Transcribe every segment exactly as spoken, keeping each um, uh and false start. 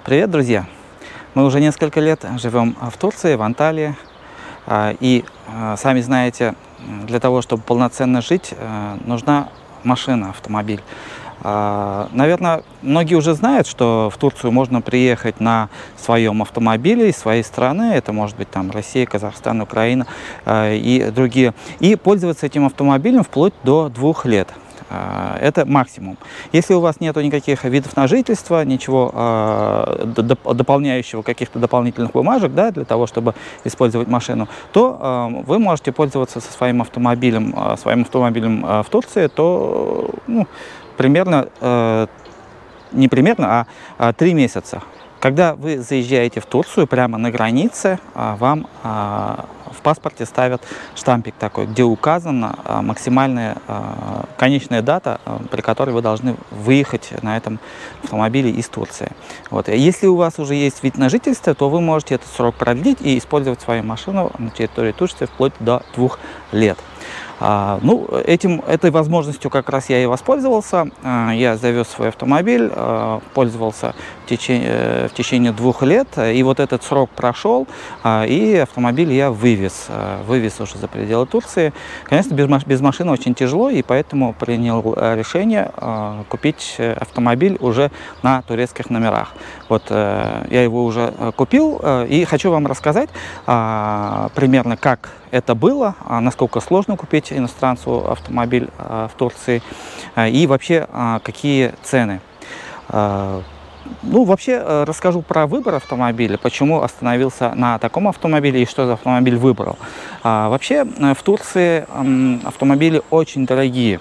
Привет, друзья! Мы уже несколько лет живем в Турции, в Анталии. И, сами знаете, для того, чтобы полноценно жить, нужна машина, автомобиль. Наверное, многие уже знают, что в Турцию можно приехать на своем автомобиле из своей страны. Это может быть там Россия, Казахстан, Украина и другие. И пользоваться этим автомобилем вплоть до двух лет. Это максимум. Если у вас нет никаких видов на жительство, ничего э, доп дополняющего, каких-то дополнительных бумажек, да, для того, чтобы использовать машину, то э, вы можете пользоваться со своим автомобилем, э, своим автомобилем э, в Турции, то ну, примерно, э, не примерно, а три месяца. Когда вы заезжаете в Турцию, прямо на границе, вам в паспорте ставят штампик такой, где указана максимальная конечная дата, при которой вы должны выехать на этом автомобиле из Турции. Вот. Если у вас уже есть вид на жительство, то вы можете этот срок продлить и использовать свою машину на территории Турции вплоть до двух лет. А, ну, этим, этой возможностью как раз я и воспользовался. А, я завез свой автомобиль, а, пользовался в течение, в течение двух лет, и вот этот срок прошел, а, и автомобиль я вывез, а, вывез уже за пределы Турции. Конечно, без, без машины очень тяжело, и поэтому принял решение а, купить автомобиль уже на турецких номерах. Вот, а, я его уже купил, а, и хочу вам рассказать а, примерно, как это было, а, насколько сложно купить иностранцу автомобиль а, в Турции, а, и вообще а, какие цены. А, ну, вообще а, расскажу про выбор автомобиля, почему остановился на таком автомобиле и что за автомобиль выбрал. А, вообще в Турции а, автомобили очень дорогие.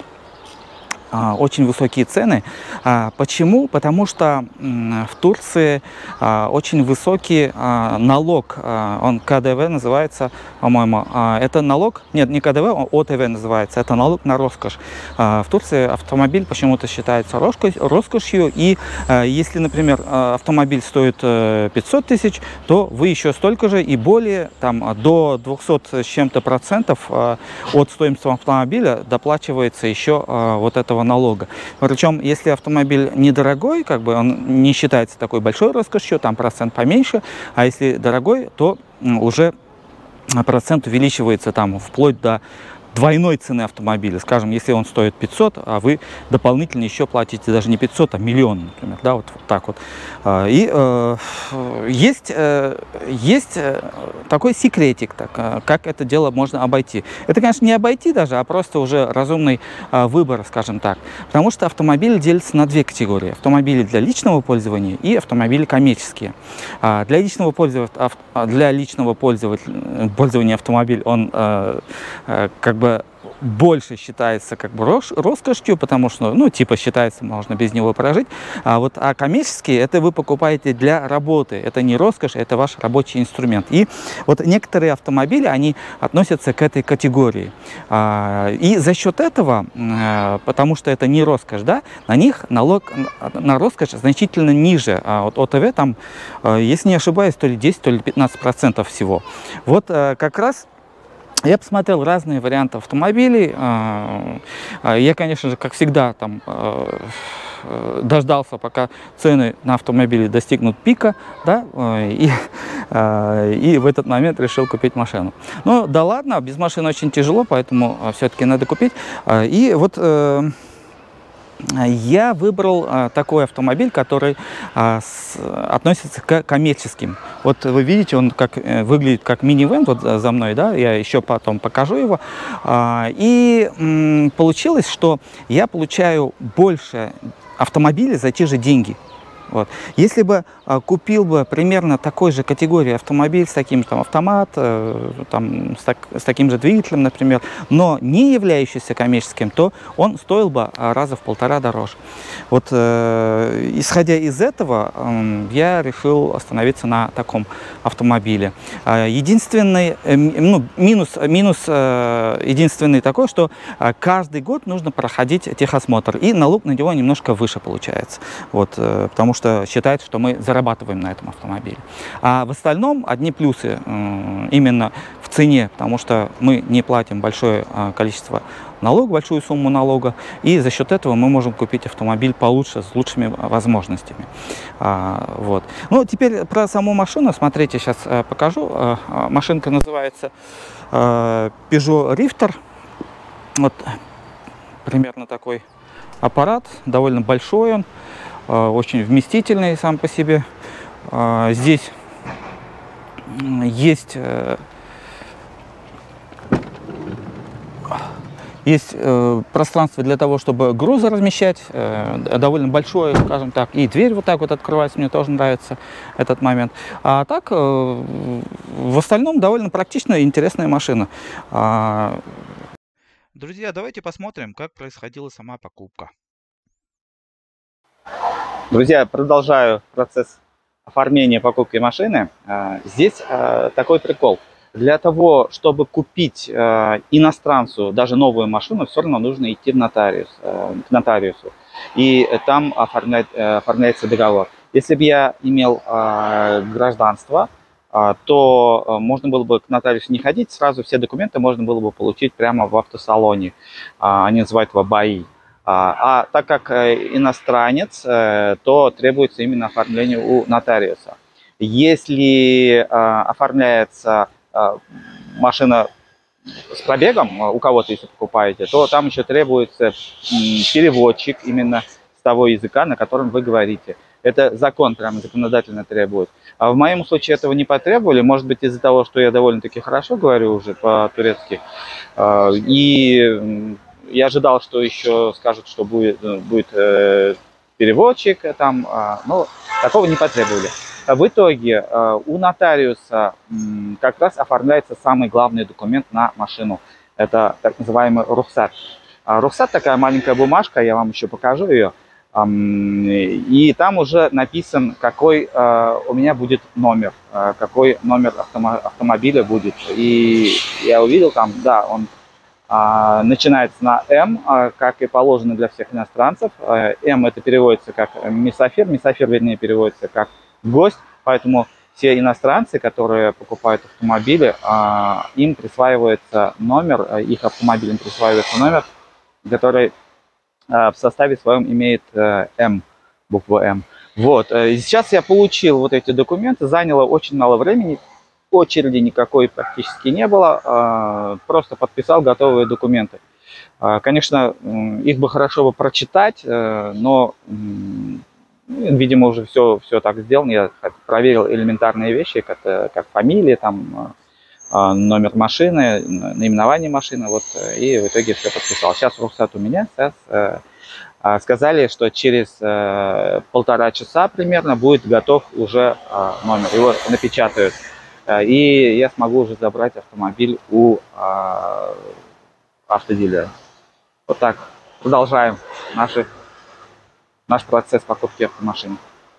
Очень высокие цены. Почему? Потому что в Турции очень высокий налог, он ка дэ вэ называется, по-моему. Это налог, нет, не ка дэ вэ, он о тэ вэ называется, это налог на роскошь. В Турции автомобиль почему-то считается роскошью, и если, например, автомобиль стоит пятьсот тысяч, то вы еще столько же и более, там, до двухсот с чем-то процентов от стоимости автомобиля доплачивается еще вот этого налога. Причем, если автомобиль недорогой, как бы он не считается такой большой роскошью, там процент поменьше, а если дорогой, то уже процент увеличивается там вплоть до двойной цены автомобиля. Скажем, если он стоит пятьсот, а вы дополнительно еще платите даже не пятьсот, а миллион, например, да, вот, вот так вот. И э, есть, э, есть такой секретик, так, как это дело можно обойти. Это, конечно, не обойти даже, а просто уже разумный э, выбор, скажем так. Потому что автомобили делятся на две категории. Автомобили для личного пользования и автомобили коммерческие. А для личного пользования, для личного пользования, пользования автомобиль, он э, э, как бы больше считается как бы роскошью, потому что, ну, типа считается, можно без него прожить. А вот а коммерческие, это вы покупаете для работы. Это не роскошь, это ваш рабочий инструмент. И вот некоторые автомобили, они относятся к этой категории. А, и за счет этого, а, потому что это не роскошь, да, на них налог на роскошь значительно ниже. А вот о тэ вэ там, если не ошибаюсь, то ли десять, то ли пятнадцать процентов всего. Вот а, как раз я посмотрел разные варианты автомобилей. Я, конечно же, как всегда, там дождался, пока цены на автомобили достигнут пика, да, и, и в этот момент решил купить машину. Ну, да ладно, без машины очень тяжело, поэтому все-таки надо купить. И вот я выбрал а, такой автомобиль, который а, с, относится к коммерческим. Вот вы видите, он как, э, выглядит как минивэн вот за мной, да, я еще потом покажу его. А, и м, получилось, что я получаю больше автомобилей за те же деньги. Вот. Если бы а, купил бы примерно такой же категории автомобиль с таким там автомат, э, там, с, так, с таким же двигателем, например, но не являющийся коммерческим, то он стоил бы а, раза в полтора дороже. Вот, э, исходя из этого, э, я решил остановиться на таком автомобиле. Э, единственный э, ну, минус, минус э, единственный такой, что э, каждый год нужно проходить техосмотр, и налог на него немножко выше получается. Вот, э, потому что что считается, что мы зарабатываем на этом автомобиле. А в остальном одни плюсы. Именно в цене, потому что мы не платим большое количество налога, большую сумму налога, и за счет этого мы можем купить автомобиль получше, с лучшими возможностями. Вот. Ну, теперь про саму машину. Смотрите, сейчас покажу. Машинка называется Peugeot Rifter. Вот примерно такой аппарат, довольно большой он, очень вместительный сам по себе. Здесь есть Есть э, пространство для того, чтобы грузы размещать, э, довольно большое, скажем так, и дверь вот так вот открывается, мне тоже нравится этот момент. А так, э, в остальном, довольно практичная и интересная машина. А... Друзья, давайте посмотрим, как происходила сама покупка. Друзья, продолжаю процесс оформления покупки машины. Здесь э, такой прикол. Для того, чтобы купить э, иностранцу даже новую машину, все равно нужно идти в нотариус, э, к нотариусу. И там оформлять, э, оформляется договор. Если бы я имел э, гражданство, э, то э, можно было бы к нотариусу не ходить, сразу все документы можно было бы получить прямо в автосалоне. Э, они называют его БАИ. А, а так как э, иностранец, э, то требуется именно оформление у нотариуса. Если э, оформляется машина с пробегом, у кого-то, если покупаете, то там еще требуется переводчик именно с того языка, на котором вы говорите. Это закон прямо законодательно требует. А в моем случае этого не потребовали, может быть, из-за того, что я довольно-таки хорошо говорю уже по-турецки. И я ожидал, что еще скажут, что будет, будет переводчик там, но такого не потребовали. В итоге у нотариуса как раз оформляется самый главный документ на машину. Это так называемый рухсат. Рухсат такая маленькая бумажка, я вам еще покажу ее. И там уже написан, какой у меня будет номер, какой номер автомобиля будет. И я увидел там, да, он начинается на М, как и положено для всех иностранцев. М это переводится как мисафир, мисафир, вернее, переводится как гость, поэтому все иностранцы, которые покупают автомобили, им присваивается номер, их автомобилям присваивается номер, который в составе своем имеет М, букву М. Вот, сейчас я получил вот эти документы, заняло очень мало времени, очереди никакой практически не было, просто подписал готовые документы. Конечно, их бы хорошо бы прочитать, но... Видимо, уже все, все так сделано. Я проверил элементарные вещи, как, как фамилия, там, номер машины, наименование машины. Вот, и в итоге все подписал. Сейчас рухсат у меня. Сейчас э, сказали, что через э, полтора часа примерно будет готов уже э, номер. Его напечатают. И я смогу уже забрать автомобиль у э, автодилера. Вот так. Продолжаем наши наш процесс покупки автомашины.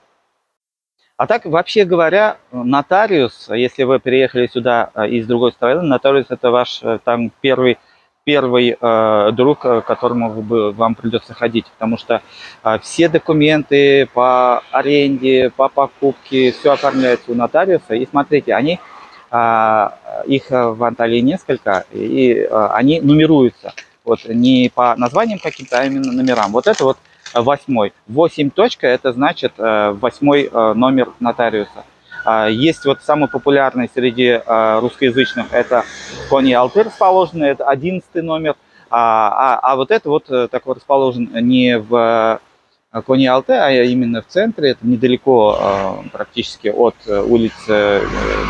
А так, вообще говоря, нотариус, если вы приехали сюда из другой страны, нотариус это ваш там первый, первый э, друг, к которому вы, вам придется ходить, потому что э, все документы по аренде, по покупке, все оформляется у нотариуса. И смотрите, они, э, их в Анталии несколько, и э, они нумеруются. Вот, не по названиям каким-то, а именно номерам. Вот это вот восьмой. восемь точка это значит восьмой номер нотариуса. Есть вот самый популярный среди русскоязычных, это Кони-Алты расположен, это одиннадцатый номер. А, а, а вот это вот такой расположен не в Кони-Алты, а именно в центре, это недалеко практически от улицы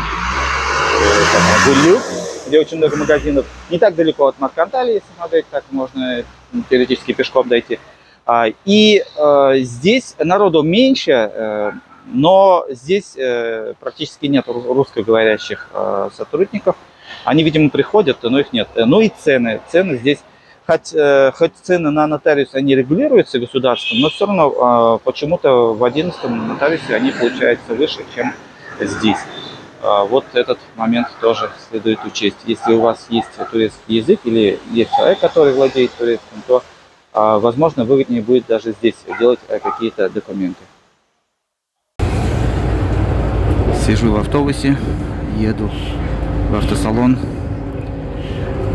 Гулю, где очень много магазинов. Не так далеко от Маркантали, если смотреть, так можно теоретически пешком дойти. И э, здесь народу меньше, э, но здесь э, практически нет русскоговорящих э, сотрудников. Они, видимо, приходят, но их нет. Ну и цены. Цены здесь, хоть, э, хоть цены на нотариус они регулируются государством, но все равно э, почему-то в одиннадцатом нотариусе они получаются выше, чем здесь. Э, вот этот момент тоже следует учесть. Если у вас есть турецкий язык или есть человек, который владеет турецким, то возможно, выгоднее будет даже здесь делать какие-то документы. Сижу в автобусе, еду в автосалон.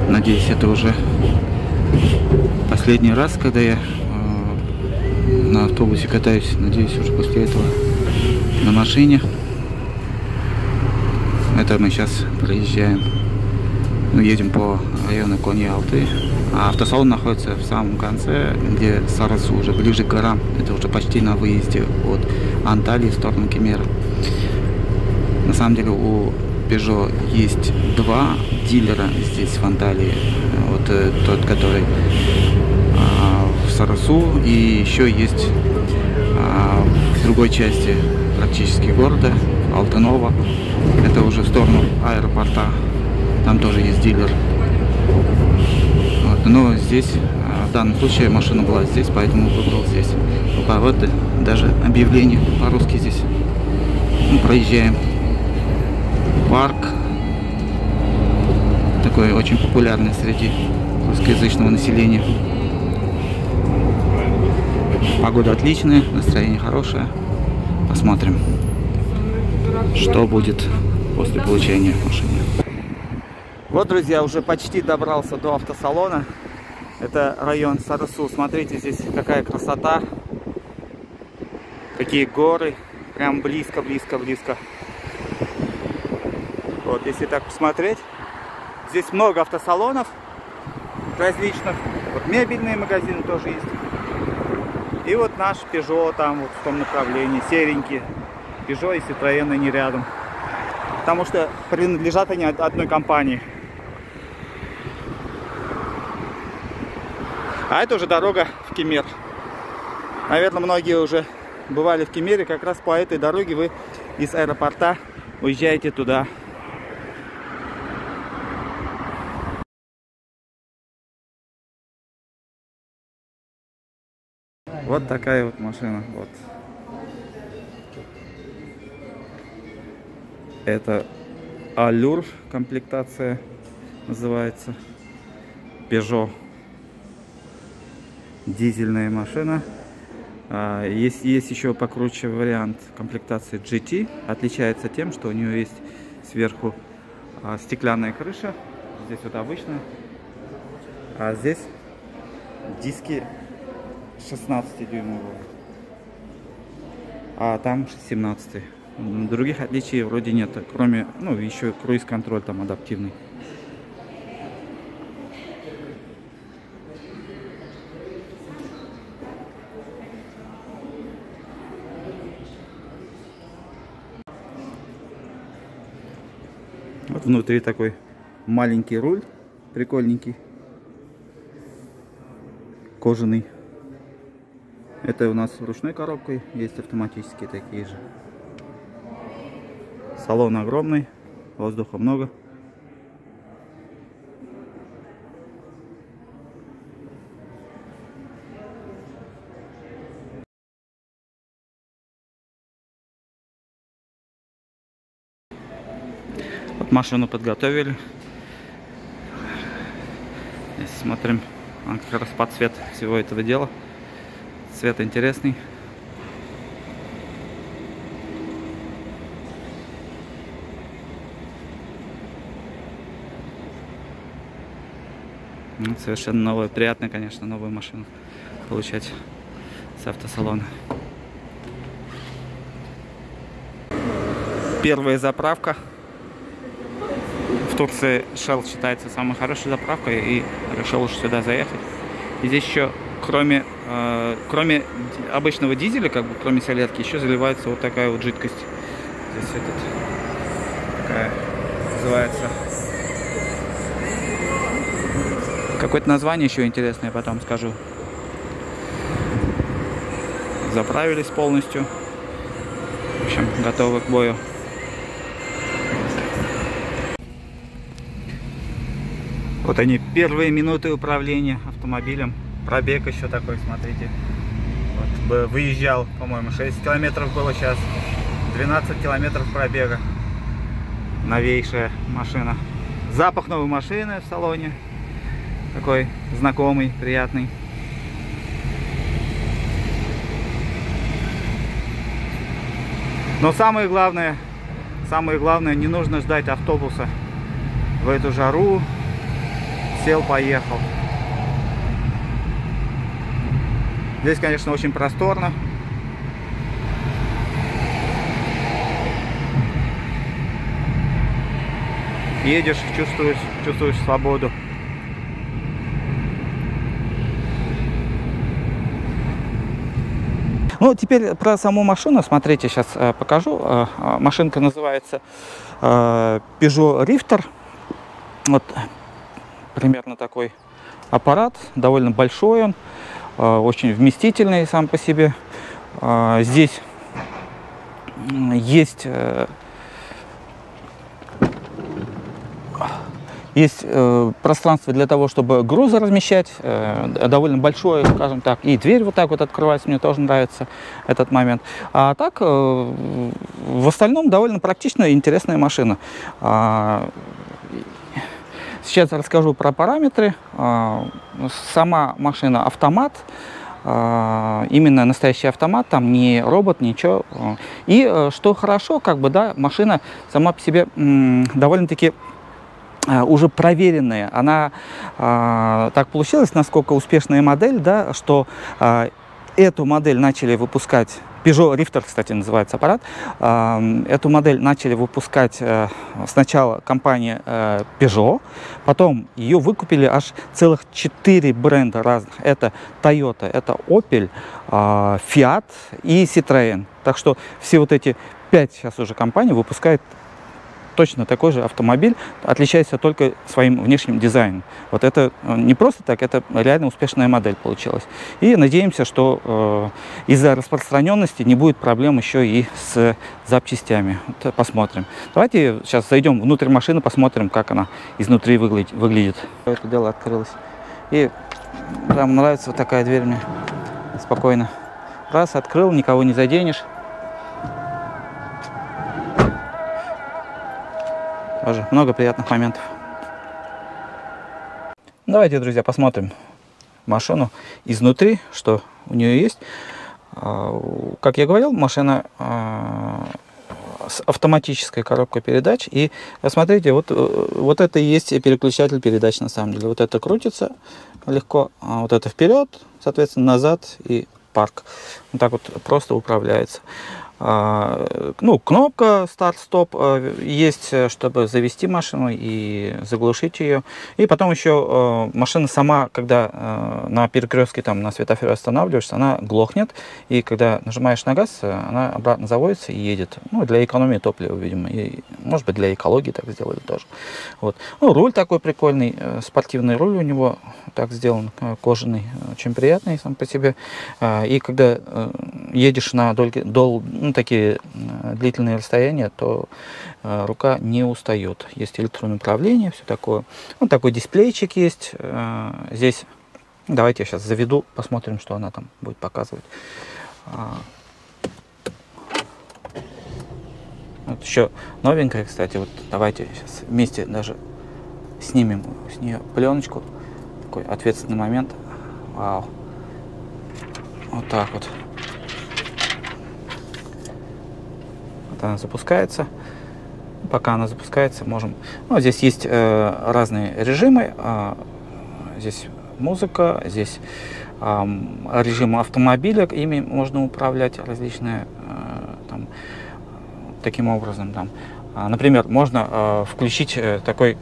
Надеюсь, это уже последний раз, когда я э, на автобусе катаюсь. Надеюсь, уже после этого на машине. Это мы сейчас проезжаем. Мы едем по району Кони-Алты. А автосалон находится в самом конце, где Сарасу, уже ближе к горам. Это уже почти на выезде от Анталии в сторону Кемера. На самом деле у Peugeot есть два дилера здесь в Анталии. Вот э, тот, который э, в Сарасу, и еще есть э, в другой части практически города, Алтынова. Это уже в сторону аэропорта. Там тоже есть дилер. Вот, но здесь, э, в данном случае, машина была здесь, поэтому выбрал здесь. Вот даже объявление по-русски здесь. Мы проезжаем. Парк такой очень популярный среди русскоязычного населения. Погода отличная, настроение хорошее. Посмотрим, что будет после получения машины. Вот, друзья, уже почти добрался до автосалона. Это район Сарасу. Смотрите, здесь какая красота, какие горы, прям близко, близко, близко. Вот, если так посмотреть, здесь много автосалонов различных. Вот мебельные магазины тоже есть. И вот наш Peugeot там вот в том направлении, серенький. Peugeot и Citroёn, они рядом. Потому что принадлежат они одной компании. А это уже дорога в Кемер. Наверное, многие уже бывали в Кемере. Как раз по этой дороге вы из аэропорта уезжаете туда. Вот такая вот машина. Вот. Это Allure комплектация называется. Peugeot. Дизельная машина. Есть, есть еще покруче вариант комплектации джи ти. Отличается тем, что у нее есть сверху стеклянная крыша. Здесь вот обычная. А здесь диски шестнадцатидюймовые. А там семнадцать. Других отличий вроде нет. Кроме, ну, еще круиз-контроль там адаптивный. Вот внутри такой маленький руль, прикольненький, кожаный. Это у нас ручной коробкой, есть автоматические такие же. Салон огромный, воздуха много. Вот машину подготовили. Здесь смотрим, как раз под цвет всего этого дела. Цвет интересный. Ну, совершенно новая, приятно, конечно, новую машину получать с автосалона. Первая заправка. В Турции Shell считается самой хорошей заправкой, и решил уж сюда заехать. И здесь еще, кроме, э, кроме обычного дизеля, как бы кроме солярки, еще заливается вот такая вот жидкость. Здесь этот, такая называется. Какое-то название еще интересное, я потом скажу. Заправились полностью. В общем, готовы к бою. Вот они, первые минуты управления автомобилем. Пробег еще такой, смотрите. Вот, выезжал, по-моему, шесть километров было сейчас. двенадцать километров пробега. Новейшая машина. Запах новой машины в салоне. Такой знакомый, приятный. Но самое главное, самое главное, не нужно ждать автобуса в эту жару. сел, поехал. Здесь, конечно, очень просторно. Едешь, чувствуешь, чувствуешь свободу. Ну, теперь про саму машину. Смотрите, сейчас э, покажу. Э, машинка называется э, Peugeot Rifter. Вот примерно такой аппарат. Довольно большой он. Э, очень вместительный сам по себе. Э, здесь есть... Э, Есть э, пространство для того, чтобы грузы размещать, э, довольно большое, скажем так, и дверь вот так вот открывается, мне тоже нравится этот момент. А так, э, в остальном довольно практичная и интересная машина. А, сейчас расскажу про параметры. А, сама машина автомат, а, именно настоящий автомат, там не робот, ничего. И что хорошо, как бы, да, машина сама по себе довольно-таки уже проверенная. Она э, так получилось, насколько успешная модель, да, что э, эту модель начали выпускать, Peugeot Rifter, кстати, называется аппарат, э, эту модель начали выпускать э, сначала компания э, Peugeot, потом ее выкупили аж целых четыре бренда разных. Это Toyota, это Opel, э, Fiat и Citroën. Так что все вот эти пять сейчас уже компаний выпускают точно такой же автомобиль, отличается только своим внешним дизайном. Вот это не просто так, это реально успешная модель получилась. И надеемся, что э, из-за распространенности не будет проблем еще и с запчастями. Вот, посмотрим. Давайте сейчас зайдем внутрь машины, посмотрим, как она изнутри выглядит. выглядит. Это дело открылось. И прям нравится вот такая дверь мне. Спокойно. Раз, открыл, никого не заденешь. Тоже много приятных моментов. Давайте, друзья, посмотрим машину изнутри, что у нее есть. Как я говорил, машина с автоматической коробкой передач. И смотрите, вот, вот это и есть переключатель передач на самом деле. Вот это крутится легко, а вот это вперед, соответственно, назад и парк. Вот так вот просто управляется. Ну, кнопка старт-стоп есть, чтобы завести машину и заглушить ее. И потом еще машина сама, когда на перекрестке, там, на светофоре останавливаешься, она глохнет. И когда нажимаешь на газ, она обратно заводится и едет. Ну, для экономии топлива, видимо. И, может быть, для экологии так сделали тоже. Вот. Ну, руль такой прикольный, спортивный руль у него так сделан, кожаный, очень приятный сам по себе. И когда едешь на долгие, дол, ну, такие длительные расстояния, то э, рука не устает. Есть электронное управление, все такое. Вот такой дисплейчик есть. Э, здесь давайте я сейчас заведу, посмотрим, что она там будет показывать. А, вот еще новенькая, кстати. Вот давайте сейчас вместе даже снимем с нее пленочку. Такой ответственный момент. Вау. Вот так вот. Она запускается. Пока она запускается, можем... Ну, здесь есть э, разные режимы. Э, здесь музыка, здесь э, режим автомобиля, ими можно управлять различные э, там, таким образом. Там. Например, можно э, включить э, такой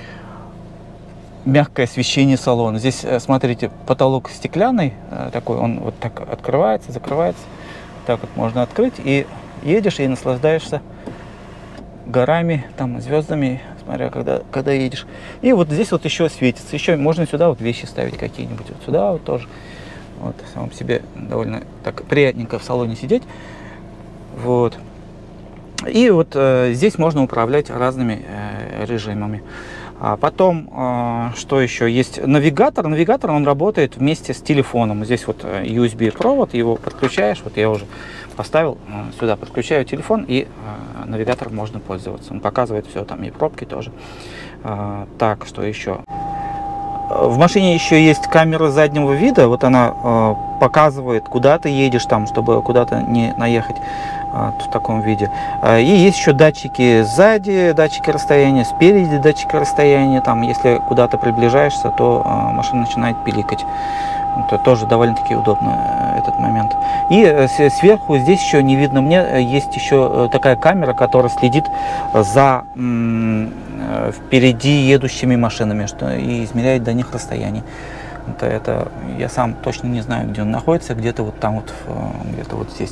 мягкое освещение салона. Здесь, э, смотрите, потолок стеклянный э, такой, он вот так открывается, закрывается. Так вот можно открыть и едешь и наслаждаешься горами, там, звездами, смотря когда, когда едешь. И вот здесь вот еще светится. Еще можно сюда вот вещи ставить какие-нибудь. Вот сюда вот тоже. Вот, самому себе довольно так приятненько в салоне сидеть. Вот. И вот э, здесь можно управлять разными э, режимами. А потом, э, что еще? Есть навигатор. Навигатор, он работает вместе с телефоном. Здесь вот ю эс би провод, его подключаешь. Вот я уже поставил сюда, подключаю телефон, и э, навигатором можно пользоваться. Он показывает все, там и пробки тоже. Э, так, что еще? в машине еще есть камера заднего вида, вот она э, показывает, куда ты едешь, там, чтобы куда-то не наехать э, в таком виде. Э, и есть еще датчики сзади, датчики расстояния, спереди датчики расстояния, там, если куда-то приближаешься, то э, машина начинает пиликать. Это тоже довольно-таки удобно, э, этот момент. И э, сверху здесь еще не видно мне, э, есть еще э, такая камера, которая следит за м, э, впереди едущими машинами, что и измеряет до них расстояние. Это, это я сам точно не знаю, где он находится, где-то вот там вот, э, где-то вот здесь.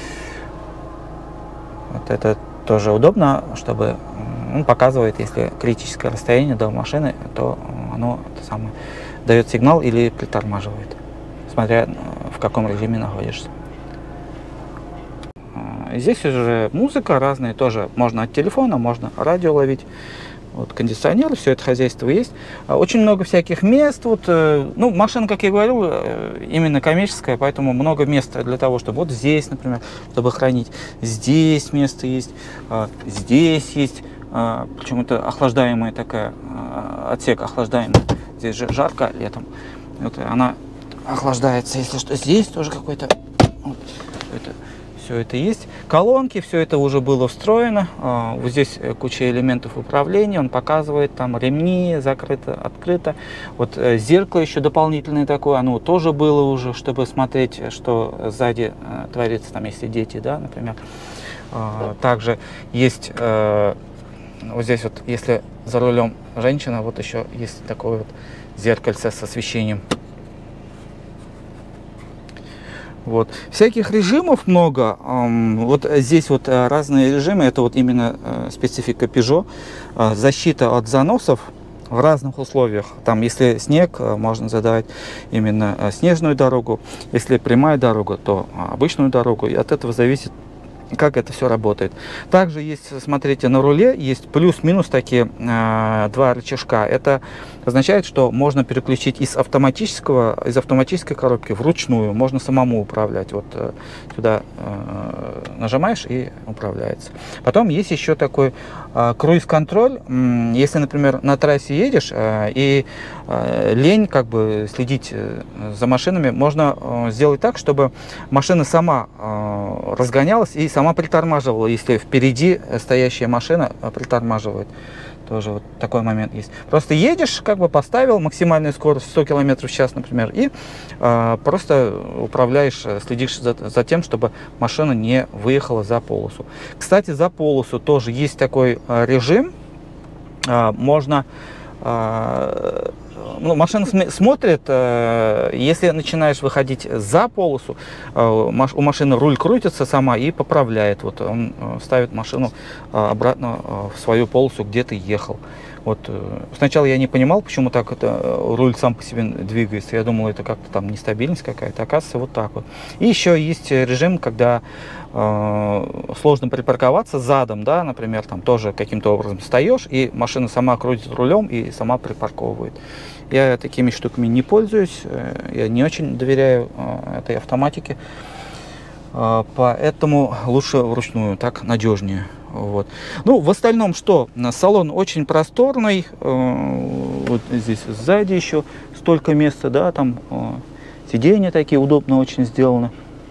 Вот это тоже удобно, чтобы он показывает, если критическое расстояние до машины, то оно это самое, дает сигнал или притормаживает, смотря в каком режиме находишься. Здесь уже музыка разная, тоже можно от телефона, можно радио ловить. Вот кондиционер, все это хозяйство есть. Очень много всяких мест. Вот, ну, машина, как я говорил, именно коммерческая, поэтому много места для того, чтобы вот здесь, например, чтобы хранить. Здесь место есть, здесь есть. Причем это охлаждаемая такая, отсек охлаждаемый. Здесь же жарко летом. Вот она охлаждается, если что. Здесь тоже какой-то... Вот, это, все это есть. Колонки, все это уже было встроено. Вот здесь куча элементов управления. Он показывает там ремни, закрыто, открыто. Вот зеркало еще дополнительное такое. Оно тоже было уже, чтобы смотреть, что сзади творится, там, если дети, да, например. Также есть... Вот здесь вот, если за рулем женщина, вот еще есть такое вот зеркальце с освещением. Вот. Всяких режимов много. Вот здесь вот разные режимы. Это вот именно специфика Peugeot. Защита от заносов в разных условиях. Там, если снег, можно задавать именно снежную дорогу. Если прямая дорога, то обычную дорогу. И от этого зависит, как это все работает. Также есть, смотрите, на руле есть плюс-минус такие э, два рычажка. Это означает, что можно переключить из автоматического, из автоматической коробки вручную. Можно самому управлять. Вот э, сюда э, нажимаешь и управляется. Потом есть еще такой э, круиз-контроль. Если, например, на трассе едешь э, и э, лень как бы следить э, за машинами, можно э, сделать так, чтобы машина сама э, разгонялась и сама притормаживала, если впереди стоящая машина притормаживает. Тоже вот такой момент есть. Просто едешь, как бы поставил максимальную скорость сто километров в час, например, и э, просто управляешь, следишь за, за тем, чтобы машина не выехала за полосу. Кстати, за полосу тоже есть такой э, режим. Э, можно... Э, Ну, машина смотрит, э, если начинаешь выходить за полосу, э, маш, у машины руль крутится сама и поправляет. Вот он э, ставит машину э, обратно э, в свою полосу, где ты ехал. Вот, э, сначала я не понимал, почему так это, э, руль сам по себе двигается. Я думал, это как-то там нестабильность какая-то. Оказывается, вот так вот. И еще есть режим, когда э, сложно припарковаться задом, да, например, там тоже каким-то образом встаешь, и машина сама крутит рулем и сама припарковывает. Я такими штуками не пользуюсь, я не очень доверяю этой автоматике, поэтому лучше вручную, так надежнее. Вот. Ну, в остальном что? Салон очень просторный, вот здесь сзади еще столько места, да, там сиденья такие удобно очень сделаны.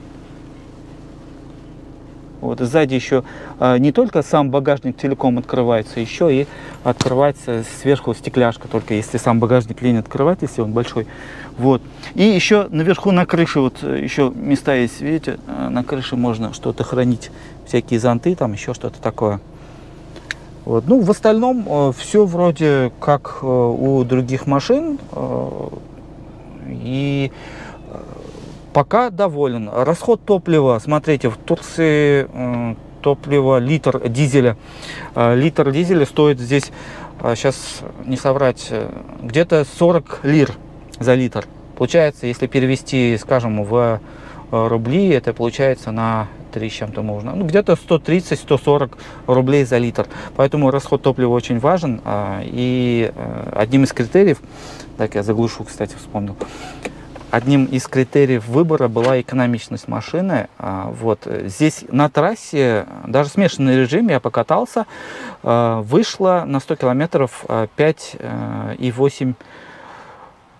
Вот, сзади еще а, не только сам багажник целиком открывается, еще и открывается сверху стекляшка, только если сам багажник лень открывать, если он большой. Вот. И еще наверху на крыше, вот еще места есть, видите, на крыше можно что-то хранить, всякие зонты, там еще что-то такое. Вот. Ну, в остальном э, все вроде как э, у других машин. Э, и пока доволен. Расход топлива, смотрите, в Турции э, топливо, литр дизеля. Э, литр дизеля стоит здесь, э, сейчас не соврать, э, где-то сорок лир за литр. Получается, если перевести, скажем, в э, рубли, это получается на три с чем-то можно. Ну, где-то сто тридцать — сто сорок рублей за литр. Поэтому расход топлива очень важен. Э, и э, одним из критериев, так я заглушу, кстати, вспомнил, Одним из критериев выбора была экономичность машины. Вот. Здесь на трассе, даже в смешанном режиме я покатался, вышло на сто километров пять и восемь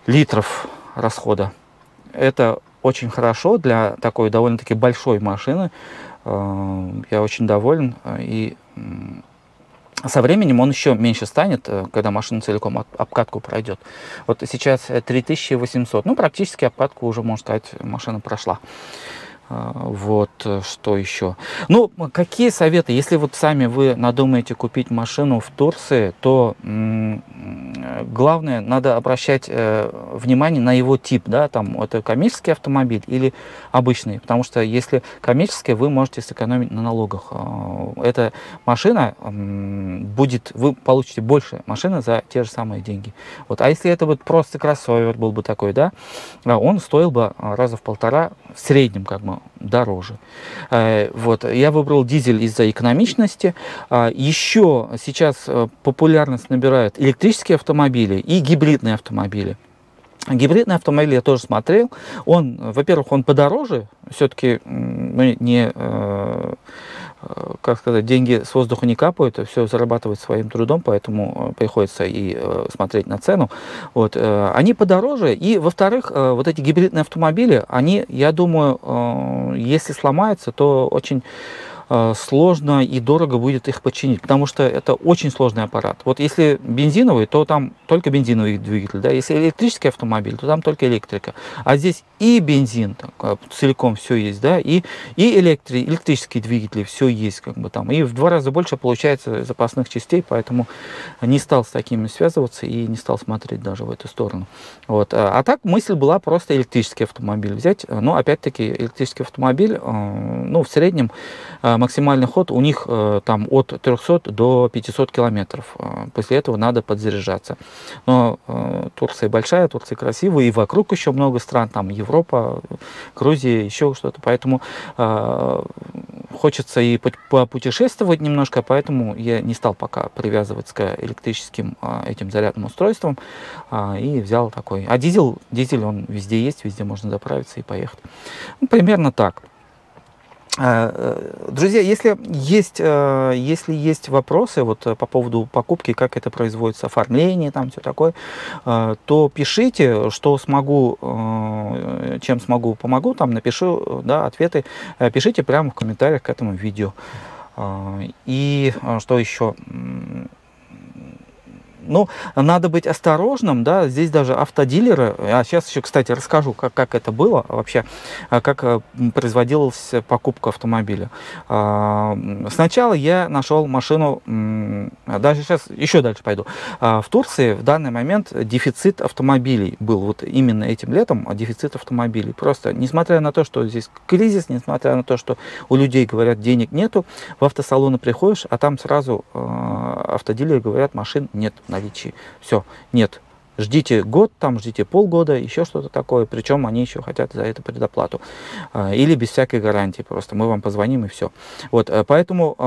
литров расхода. Это очень хорошо для такой довольно-таки большой машины. Я очень доволен. И со временем он еще меньше станет, когда машина целиком обкатку пройдет. Вот сейчас три тысячи восемьсот. Ну, практически обкатку уже, можно сказать, машина прошла. Вот, что еще. Ну, какие советы? Если вот сами вы надумаете купить машину в Турции, то главное, надо обращать э, внимание на его тип, да, там, это коммерческий автомобиль или обычный, потому что если коммерческий, вы можете сэкономить на налогах. Эта машина э, будет, вы получите больше машины за те же самые деньги. Вот, а если это вот просто кроссовер был бы такой, да, он стоил бы раза в полтора в среднем, как бы, дороже. Вот. Я выбрал дизель из-за экономичности. Еще сейчас популярность набирают электрические автомобили и гибридные автомобили. Гибридный автомобиль я тоже смотрел. Он, во-первых, он подороже. Все-таки не, как сказать, деньги с воздуха не капают, все зарабатывать своим трудом, поэтому приходится и смотреть на цену. Вот. Они подороже. И, во-вторых, вот эти гибридные автомобили, они, я думаю, если сломаются, то очень сложно и дорого будет их починить, потому что это очень сложный аппарат. Вот если бензиновый, то там только бензиновый двигатель, да, если электрический автомобиль, то там только электрика. А здесь и бензин, так, целиком все есть, да, и, и электри, электрические двигатели, все есть, как бы там. И в два раза больше получается запасных частей, поэтому не стал с такими связываться и не стал смотреть даже в эту сторону. Вот. А так мысль была просто электрический автомобиль взять. Но опять-таки электрический автомобиль, ну, в среднем максимальный ход у них там от трёхсот до пятисот километров. После этого надо подзаряжаться. Но Турция большая, Турция красивая, и вокруг еще много стран, там Европа, Грузия, еще что-то. Поэтому э, хочется и попутешествовать немножко, поэтому я не стал пока привязываться к электрическим э, этим зарядным устройствам э, и взял такой. А дизель, дизель он везде есть, везде можно заправиться и поехать. Ну, примерно так. Друзья, если есть, если есть вопросы вот по поводу покупки, как это производится, оформление, там все такое, то пишите, что смогу, чем смогу, помогу, там напишу, да, ответы, пишите прямо в комментариях к этому видео. И что еще? Ну, надо быть осторожным, да, здесь даже автодилеры, а сейчас еще, кстати, расскажу, как, как это было вообще, как производилась покупка автомобиля. Сначала я нашел машину, даже сейчас, еще дальше пойду. В Турции в данный момент дефицит автомобилей был, вот именно этим летом дефицит автомобилей. Просто, несмотря на то, что здесь кризис, несмотря на то, что у людей, говорят, денег нету, в автосалоны приходишь, а там сразу автодилеры говорят, машин нет в наличии. Все, нет. Ждите год, там ждите полгода, еще что-то такое. Причем они еще хотят за это предоплату. Или без всякой гарантии просто. Мы вам позвоним и все. Вот, поэтому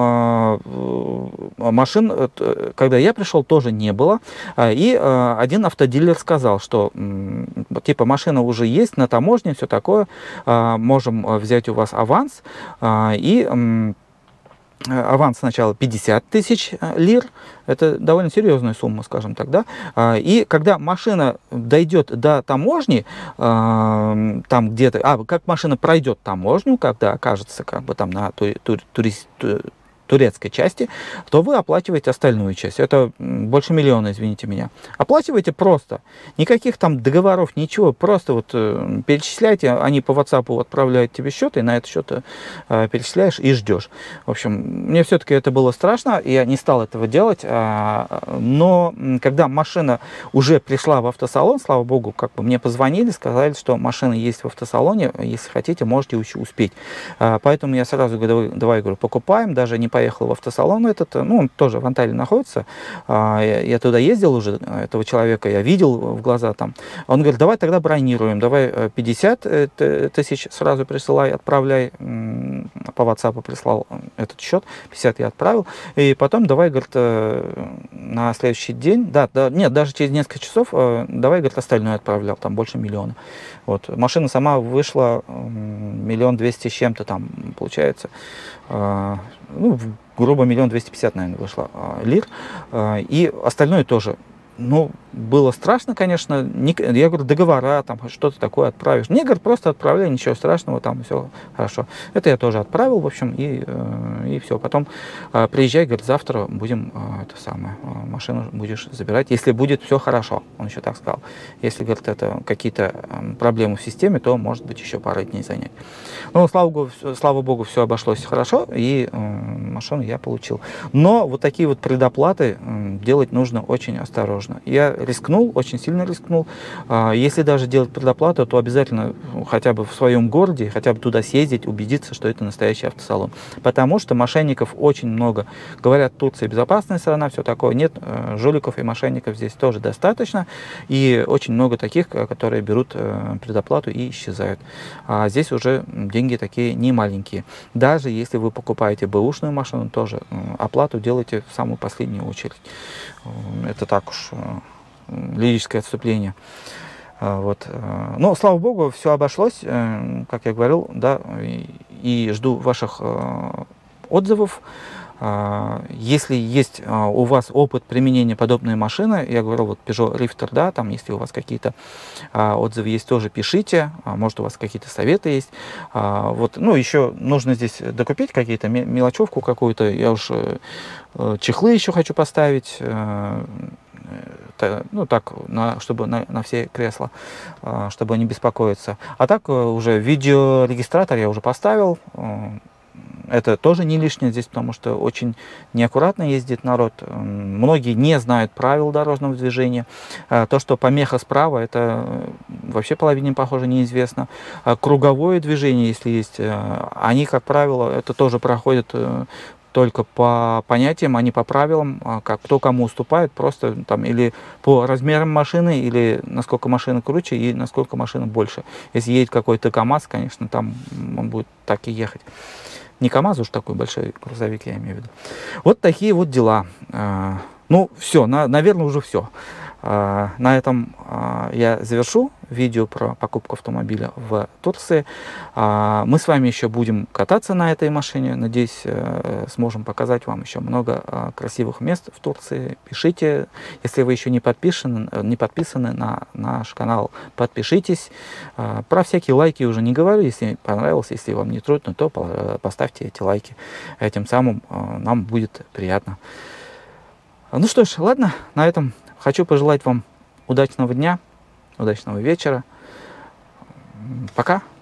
машин, когда я пришел, тоже не было. И один автодилер сказал, что типа машина уже есть на таможне, все такое. Можем взять у вас аванс. И аванс сначала пятьдесят тысяч лир, это довольно серьезная сумма, скажем так, да. И когда машина дойдет до таможни, там где-то, а как машина пройдет таможню, когда окажется как бы там на турист, турецкой части, то вы оплачиваете остальную часть. Это больше миллиона, извините меня. Оплачиваете просто. Никаких там договоров, ничего. Просто вот э, перечисляйте, они по WhatsApp отправляют тебе счет, и на этот счет э, перечисляешь и ждешь. В общем, мне все-таки это было страшно, и я не стал этого делать. Э, но когда машина уже пришла в автосалон, слава богу, как бы мне позвонили, сказали, что машина есть в автосалоне, если хотите, можете еще успеть. Э, поэтому я сразу говорю, давай, говорю, покупаем, даже не поехал в автосалон этот, ну, он тоже в Анталии находится, я туда ездил уже, этого человека я видел в глаза там, он говорит, давай тогда бронируем, давай пятьдесят тысяч сразу присылай, отправляй, по WhatsApp прислал этот счет, пятьдесят я отправил, и потом давай, говорит, на следующий день, да, да, нет, даже через несколько часов, давай, говорит, остальное отправлял, там больше миллиона. Вот, машина сама вышла миллион двести с чем-то там, получается, ну, грубо миллион двести пятьдесят, наверное, вышла лир, и остальное тоже Ну, было страшно, конечно. Я говорю, договора, там что-то такое отправишь. Мне, говорят, просто отправляй, ничего страшного, там все хорошо. Это я тоже отправил, в общем, и, и все. Потом приезжай, говорит, завтра будем это самое, машину будешь забирать, если будет все хорошо. Он еще так сказал. Если, говорит, это какие-то проблемы в системе, то, может быть, еще пару дней занять. Ну, слава богу, слава богу, все обошлось хорошо, и машину я получил. Но вот такие вот предоплаты делать нужно очень осторожно. Я рискнул, очень сильно рискнул. Если даже делать предоплату, то обязательно хотя бы в своем городе, хотя бы туда съездить, убедиться, что это настоящий автосалон. Потому что мошенников очень много. Говорят, Турция безопасная страна, все такое. Нет, жуликов и мошенников здесь тоже достаточно. И очень много таких, которые берут предоплату и исчезают. А здесь уже деньги такие не маленькие. Даже если вы покупаете бэушную машину, тоже оплату делайте в самую последнюю очередь. Это так уж лирическое отступление. Вот. Но, слава богу, все обошлось, как я говорил, да, и, и жду ваших отзывов. Если есть у вас опыт применения подобной машины, я говорил, вот Peugeot Rifter, да, там, если у вас какие-то отзывы есть, тоже пишите, может, у вас какие-то советы есть. Вот, ну, еще нужно здесь докупить какие-то мелочевку какую-то, я уж чехлы еще хочу поставить, ну, так, на, чтобы на, на все кресла, чтобы не беспокоиться. А так уже видеорегистратор я уже поставил. Это тоже не лишнее здесь, потому что очень неаккуратно ездит народ. Многие не знают правил дорожного движения. То, что помеха справа, это вообще половине, похоже, неизвестно. Круговое движение, если есть, они, как правило, это тоже проходят только по понятиям, а не по правилам, как кто кому уступает, просто там или по размерам машины, или насколько машина круче и насколько машина больше. Если едет какой-то КАМАЗ, конечно, там он будет так и ехать. Не КАМАЗ уж такой большой грузовик, я имею в виду. Вот такие вот дела. Ну, все, на, наверное, уже все. На этом я завершу видео про покупку автомобиля в Турции. Мы с вами еще будем кататься на этой машине. Надеюсь, сможем показать вам еще много красивых мест в Турции. Пишите, если вы еще не подписаны, не подписаны на наш канал, подпишитесь. Про всякие лайки уже не говорю. Если понравилось, если вам не трудно, то поставьте эти лайки. Этим самым нам будет приятно. Ну что ж, ладно, на этом хочу пожелать вам удачного дня, удачного вечера. Пока.